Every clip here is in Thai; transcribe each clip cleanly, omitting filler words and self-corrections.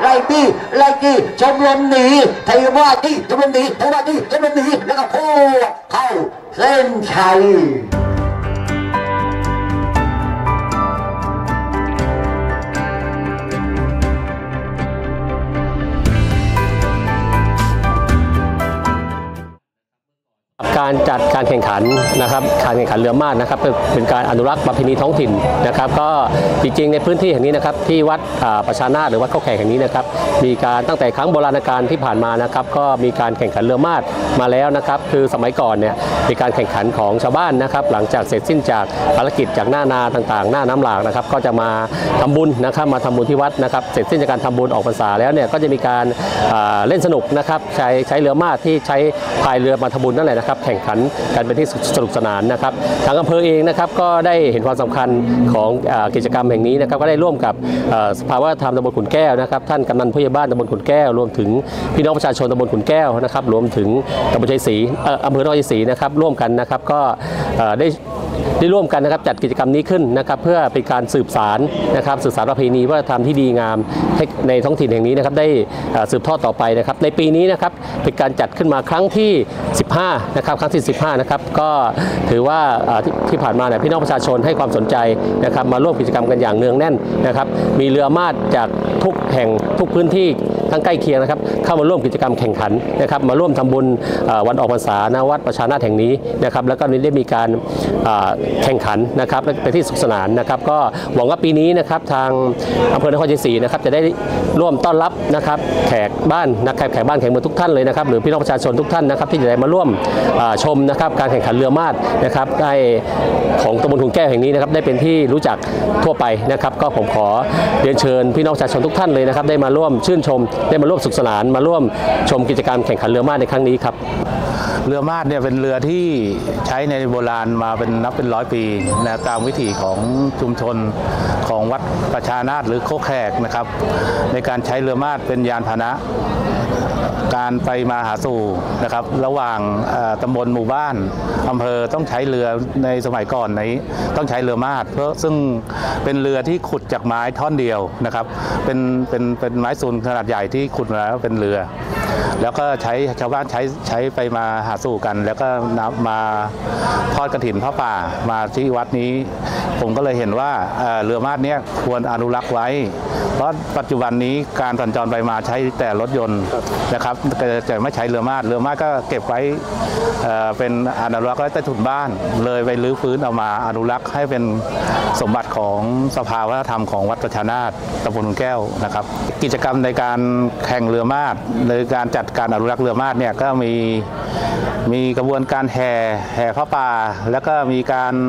ไล่กี้ชมรมหนีไทยว่าที่ชมรมหนีไทยว่าที่ชมรมหนีแล้วก็พูดเข้าเส้นชัยการจัดการแข่งขันนะครับการแข่งขันเรือมาดนะครับเป็นการอนุรักษ์ประเพณีท้องถิ่นนะครับก็จริงๆในพื้นที่แห่งนี้นะครับที่วัดประชานาถหรือวัดเข้าแขกแห่งนี้นะครับมีการตั้งแต่ครั้งโบราณกาลที่ผ่านมานะครับก็มีการแข่งขันเรือมาดมาแล้วนะครับคือสมัยก่อนเนี่ยมีการแข่งขันของชาวบ้านนะครับหลังจากเสร็จสิ้นจากภารกิจจากหน้านาต่างๆหน้าน้ำหลากนะครับก็จะมาทำบุญนะครับมาทำบุญที่วัดนะครับเสร็จสิ้นจากการทำบุญออกพรรษาแล้วเนี่ยก็จะมีการเล่นสนุกนะครับใช้เรือมาดที่ใช้พายเรือมาทำบุญนั่นแหละนะครับแข่งขันกันเป็นที่สนุกสนานนะครับทางอำเภอเองนะครับก็ได้เห็นความสำคัญของกิจกรรมแห่งนี้นะครับก็ได้ร่วมกับสภาวัฒนธรรมตำบลขุนแก้วนะครับท่านกำนันผู้ใหญ่บ้านตำบลขุนแก้วรวมถึงพี่น้องประชาชนตำบลขุนแก้วนะครับรวมถึงตำบลชัยศรีอำเภอนครชัยศรีนะครับร่วมกันนะครับก็ได้ร่วมกันนะครับจัดกิจกรรมนี้ขึ้นนะครับเพื่อเป็นการสืบสารนะครับสืบสารประเพณีวัฒนธรรมที่ดีงามให้ในท้องถิ่นแห่งนี้นะครับได้สืบทอดต่อไปนะครับในปีนี้นะครับเป็นการจัดขึ้นมาครั้งที่15นะครับครั้งที่15นะครับก็ถือว่าที่ผ่านมาเนี่ยพี่น้องประชาชนให้ความสนใจนะครับมาร่วมกิจกรรมกันอย่างเนืองแน่นนะครับมีเรือมาดจากทุกแห่งทุกพื้นที่ทั้งใกล้เคียงนะครับเข้ามาร่วมกิจกรรมแข่งขันนะครับมาร่วมทำบุญวันออกพรรษาณวัดประชานาถแห่งนี้นะครับแล้วก็ได้มีการแข่งขันนะครับและเป็นที่สุขสนานนะครับก็หวังว่าปีนี้นะครับทางอำเภอนครชัยศรีนะครับจะได้ร่วมต้อนรับนะครับแขกบ้านนะครับแขกบ้านแขกเมืองทุกท่านเลยนะครับหรือพี่น้องประชาชนทุกท่านนะครับที่จะได้มาร่วมชมนะครับการแข่งขันเรือมาดนะครับได้ของตำบลขุนแก้วแห่งนี้นะครับได้เป็นที่รู้จักทั่วไปนะครับก็ผมขอเรียนเชิญพี่น้องประชาชนทุกท่านเลยนะครับได้มาร่วมชื่นชมได้มาร่วมสุขสนานมาร่วมชมกิจกรรมแข่งขันเรือมาดในครั้งนี้ครับเรือมาดเนี่ยเป็นเรือที่ใช้ในโบราณมานับเป็น100 ปีนะตามวิถีของชุมชนของวัดประชานาถหรือโคกแขกนะครับในการใช้เรือมาดเป็นยานพาหนะการไปมาหาสู่นะครับระหว่างตำบลหมู่บ้านอำเภอต้องใช้เรือในสมัยก่อนนี้ต้องใช้เรือมาดเพราะซึ่งเป็นเรือที่ขุดจากไม้ท่อนเดียวนะครับเป็นไม้ซูนขนาดใหญ่ที่ขุดมาแล้วเป็นเรือแล้วก็ใช้ชาวบ้านใช้ไปมาหาสู่กันแล้วก็นับมาทอดกฐินพระป่ามาที่วัดนี้ผมก็เลยเห็นว่าเรือมาดนี้ควรอนุรักษ์ไว้เพราะปัจจุบันนี้การสัญจรไปมาใช้แต่รถยนต์นะครับจะไม่ใช้เรือมาดก็เก็บไว้เป็นอนุรักษ์ไว้ใต้ถุนบ้านเลยไปรื้อฟื้นเอามาอนุรักษ์ให้เป็นสมบัติของสภาวัฒนธรรมของวัดประชานาถตำบลขุนแก้วนะครับกิจกรรมในการแข่งเรือมาดในการจัดการอนุรักษ์เรือมาดเนี่ยก็มีกระบวนการแห่พระป่าแล้วก็มี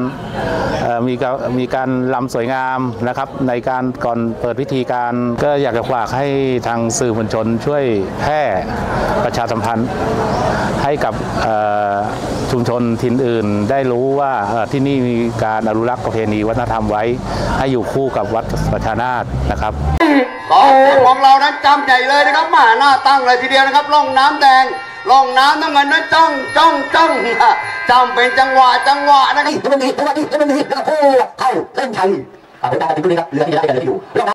การรำสวยงามนะครับในการก่อนเปิดพิธีการก็อยากจะฝากให้ทางสื่อมวลชนช่วยแพร่ประชาสัมพันธ์ให้กับชุมชนถิ่นอื่นได้รู้ว่าที่นี่มีการอนุรักษ์ประเพณีวัฒนธรรมไว้ให้อยู่คู่กับวัดประชานาถนะครับของเรานั้นจำใหญ่เลยนะครับมาหน้าตั้งเลยทีเดียวนะครับล่องน้ำแดงล่องน้ำน้ำเงินนั้นจ้องจำเป็นจังหวะนะครับตรงนี้แล้วก็เข้าเส้นชัยเอาไปตามกันดูเลยครับเรือที่ได้กันเลยอยู่